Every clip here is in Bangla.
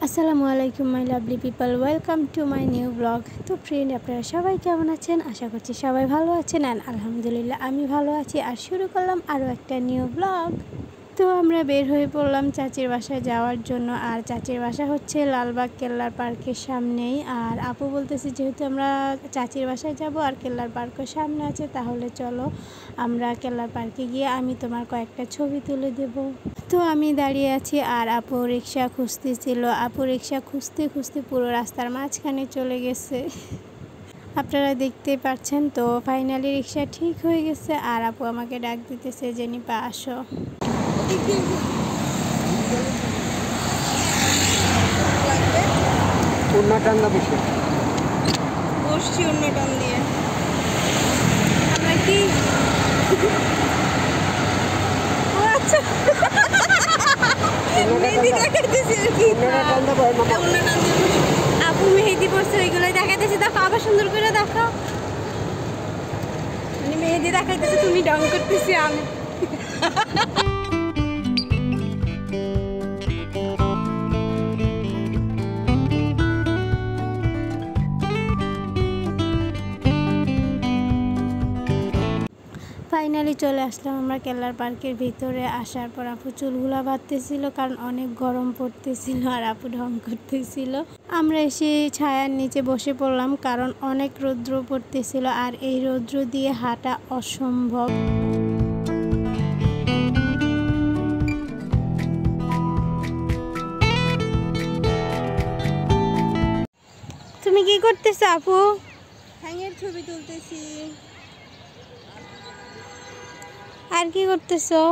আসসালামু আলাইকুম my lovely people, welcome to my new blog. তো ফ্রেন্ড, আপনারা সবাই কেমন আছেন? আশা করছি সবাই ভালো আছেন। আর আলহামদুলিল্লাহ আমি ভালো আছি। আর শুরু করলাম আরও একটা নিউ ব্লগ। তো আমরা বের হয়ে পড়লাম চাচির বাসায় যাওয়ার জন্য। আর চাচির বাসা হচ্ছে লালবাগ কেল্লার পার্কের সামনেই। আর আপু বলতেছে যেহেতু আমরা চাচির বাসায় যাব আর কেল্লার পার্কের সামনে আছে, তাহলে চলো আমরা কেল্লার পার্কে গিয়ে আমি তোমার কয়েকটা ছবি তুলে দেব। তো আমি দাঁড়িয়ে আছি আর আপু রিক্সা খুঁজতেছিল। আপু রিক্সা খুঁজতে খুঁজতে পুরো রাস্তার মাঝখানে চলে গেছে, আপনারা দেখতে পাচ্ছেন। তো ফাইনালি রিক্সা ঠিক হয়ে গেছে আর আপু আমাকে ডাক দিতেছে যে নিপা আসো। বসছি অন্য টান দিয়ে। আমরা কি আচ্ছা মেহেদি দেখাইতেছি আর কি। আপু মেহেদি পড়ছে, ওইগুলোই দেখাইতেছি। দেখো আবার সুন্দর করে দেখো, মানে মেহেদি দেখাইতেছি, তুমি ডং করতেছি আমি। ফাইনালি চলে আসলাম আমরা কেল্লার পার্কের ভিতরে। আসার পর আপু চুলগুলা বাঁধতেছিল কারণ অনেক গরম পড়তেছিল আর আপু ঢং করতেছিল। আমরা এসে ছায়ার নিচে বসে পড়লাম কারণ অনেক রৌদ্র পড়তেছিল আর এই রৌদ্র দিয়ে হাঁটা অসম্ভব। তুমি কি করতেছো আপু? হ্যাঙের ছবি তুলতেছি। আর কি করতেছো?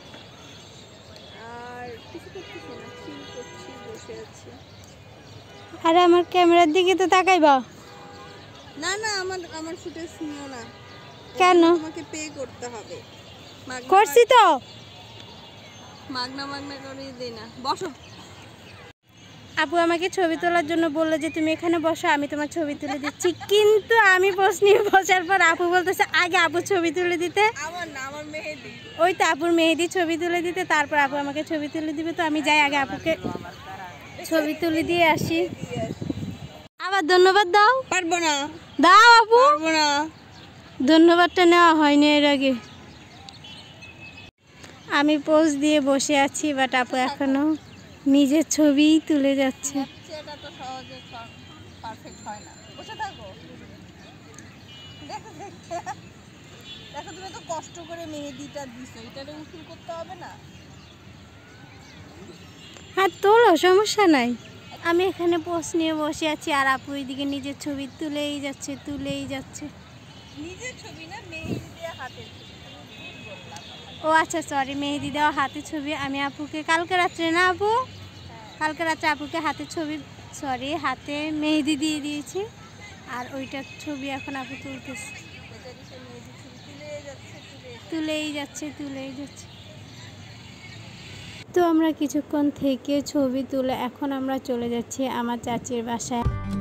আর কিছু করতেছি না, চিল করছি, বসে আছি। আরে আমার ক্যামেরার দিকে তো তাকাইবা। না না, আমার ফুটেজ নিও না। কেন? তোমাকে পে করতে হবে। করছি তো। মাগনা করে দেই না। বসো। আপু আমাকে ছবি তোলার জন্য বললো যে তুমি এখানে বসো, আমি তোমার ছবি তুলে দিচ্ছি। কিন্তু আমি পোজ নিয়ে বসার পর আপু বলতেছে আগে আপু ছবি তুলে দিতে। আমার মেহেদি। ওই তো আপুর মেহেদি ছবি তুলে দিতে, তারপর আপু আমাকে ছবি তুলে দিবে। তো আমি যাই আগে আপুকে ছবি তুলে দিয়ে আসি। আবার ধন্যবাদ দাও। পারবো না। দাও আপু। পারবো না। ধন্যবাদটা নেওয়া হয়নি এর আগে। আমি পোজ দিয়ে বসে আছি, বাট আপু এখনো নিজের ছবিই তুলে যাচ্ছে। এটা তো সহজে পারফেক্ট হয় না। বসে থাকো। দেখো তুমি তো কষ্ট করে মেহেদিটা দিছো, এটারে উসুল করতে হবে না? আর তোলো, সমস্যা নাই। আমি এখানে পোজ নিয়ে বসে আছি আর আপু এইদিকে নিজের ছবি তুলেই যাচ্ছে। নিজের ছবি না, মেহেদি দিয়ে হাতের ছবি। ও আচ্ছা, সরি, মেহেদি দেওয়া হাতে ছবি। আমি আপুকে কালকে রাত্রে না আপু, কালকে রাত্রে আপুকে হাতে ছবি, সরি, হাতে মেহেদি দিয়ে দিয়েছি আর ওইটার ছবি এখন আপু তুলতেছে। তুলেই যাচ্ছে। তো আমরা কিছুক্ষণ থেকে ছবি তুলে এখন আমরা চলে যাচ্ছি আমার চাচির বাসায়।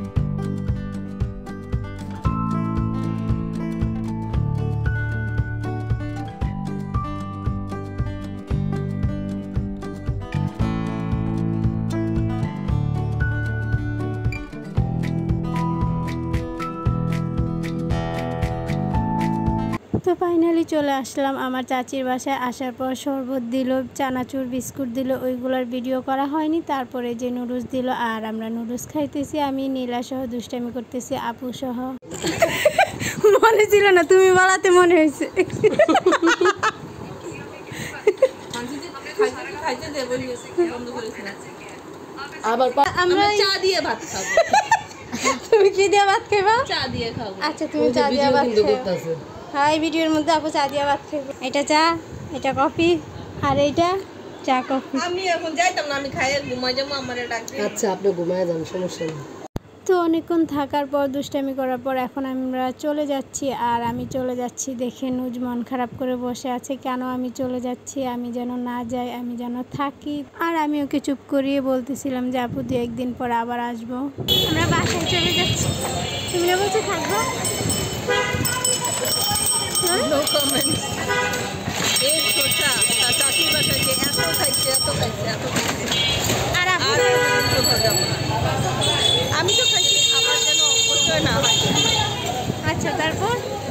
তো ফাইনালি চলে আসলাম আমার চাচির বাসায়। আসার পর শরবত দিল, চানাচুর, বিস্কুট দিল, ওইগুলোর ভিডিও করা হয়নি। তারপরে যে নুডলস দিল আর আমরা নুডলস খাইতেছি। আমি নীলা সহ দুষ্টামি করতেছি, আপু সহ। মনে ছিল না, তুমি বলাতে মনে হয়েছে। আমরা চা দিয়ে ভাত খাবো। তুমি কি দিয়ে ভাত খাইবা? চা দিয়ে খাবো। আচ্ছা, তুমি চা দিয়ে ভাত খাইবা। হ্যাঁ, এই ভিডিওর মধ্যে আপু চা দিয়ে ভাত খাইবে। এটা চা, এটা কফি আর এইটা চা কফি। আমি এখন যাইতাম না, আমি খাইয়ে ঘুমাই যাবো। আমারে ডাকবে। আচ্ছা, আপনি ঘুমায় যান, সমস্যা নেই। তো অনেকক্ষণ থাকার পর, দুষ্টামি করার পর এখন আমরা চলে যাচ্ছি। আর আমি চলে যাচ্ছি দেখে নুজ মন খারাপ করে বসে আছে। কেন আমি চলে যাচ্ছি, আমি যেন না যাই, আমি যেন থাকি। আর আমি ওকে চুপ করিয়ে বলতেছিলাম যে আপু 2-1 দিন পর আবার আসবো। আমরা বাসায় চলে যাচ্ছি। তুমি না বলছো থাকবো? No comment. এই ছোটা চাচির বাসায় যে এত খাইছে। আর কোথাও যাবো না। আমি তো খাইছি, আমার যেন অপচয় না হয়। আচ্ছা, তারপর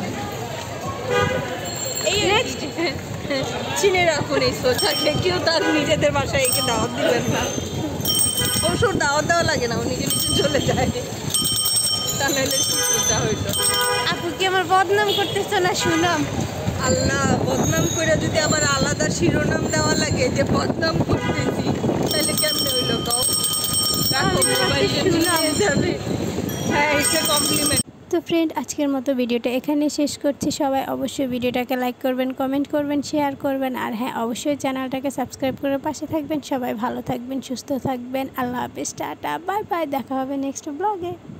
এই নেক্সট চিনে রাখুন এই সোজাকে, কেউ তার নিজেদের বাসায় একে দাওয়াত দিবেন না। অবশ্য দাওয়াত দেওয়া লাগে না, ও নিজে নিজে চলে যায়। তা নাহলে কি সোজা হইতো। আপু কি আমার বদনাম করতেছো না সুনাম? আল্লাহ, বদনাম করে যদি আবার আলাদা শিরোনাম দেওয়া লাগে যে বদনাম করতেছি, তাহলে কেমনে হইলো কও? রাখো, মোবাইলটা নিয়ে যাবে। হ্যাঁ, এটা কমপ্লিমেন্ট। তো ফ্রেন্ড, আজকের মতো ভিডিওটা এখানে শেষ করছি। সবাই অবশ্যই ভিডিওটাকে লাইক করবেন, কমেন্ট করবেন, শেয়ার করবেন, আর হ্যাঁ, অবশ্যই চ্যানেলটাকে সাবস্ক্রাইব করে পাশে থাকবেন। সবাই ভালো থাকবেন, সুস্থ থাকবেন। আল্লাহ হাফেজ, টাটা, বাই বাই। দেখা হবে নেক্সট ব্লগে।